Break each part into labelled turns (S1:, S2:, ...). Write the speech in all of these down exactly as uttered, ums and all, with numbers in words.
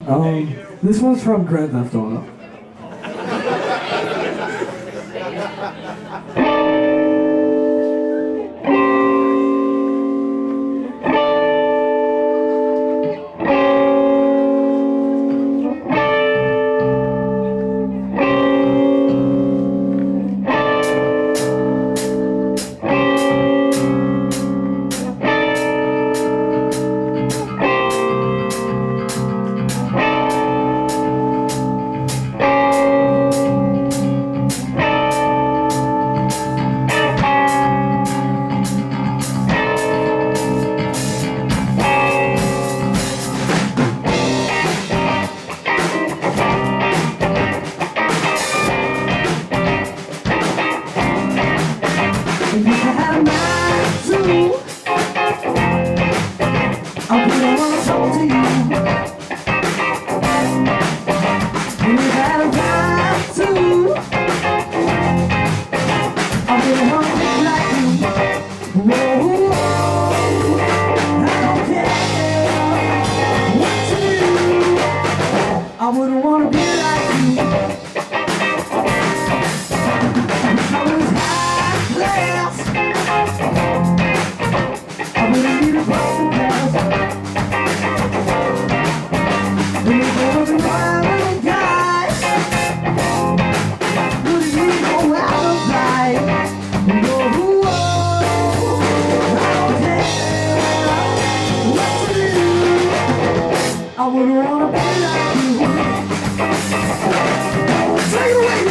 S1: Um, this one's from Grand Theft Auto.
S2: I wouldn't wanna be like you. I was high class. I wouldn't need a broken glass. When you was a wild guy, wouldn't you go out of life? Whoa, I don't care what to do. I wouldn't wanna be like you. Take it away!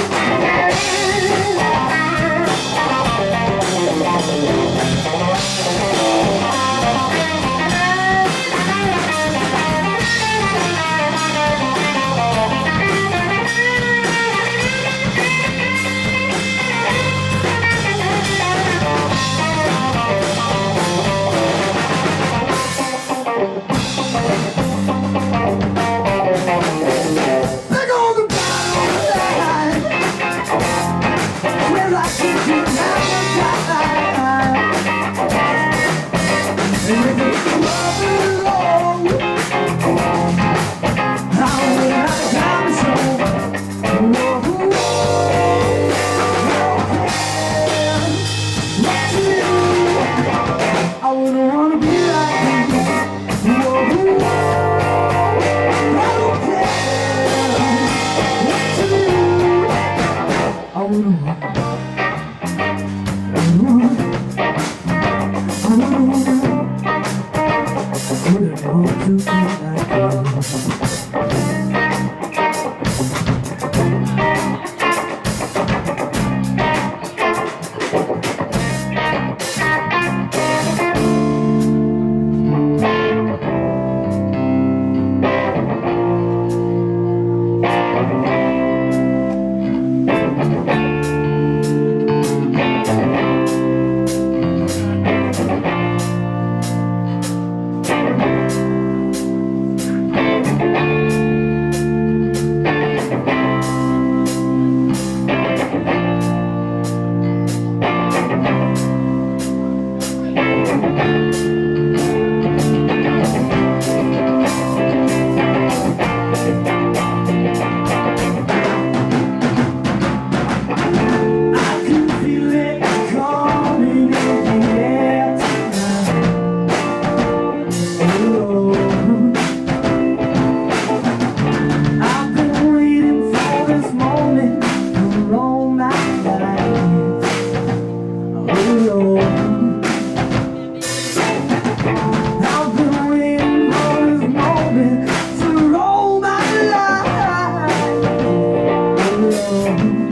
S2: Oh,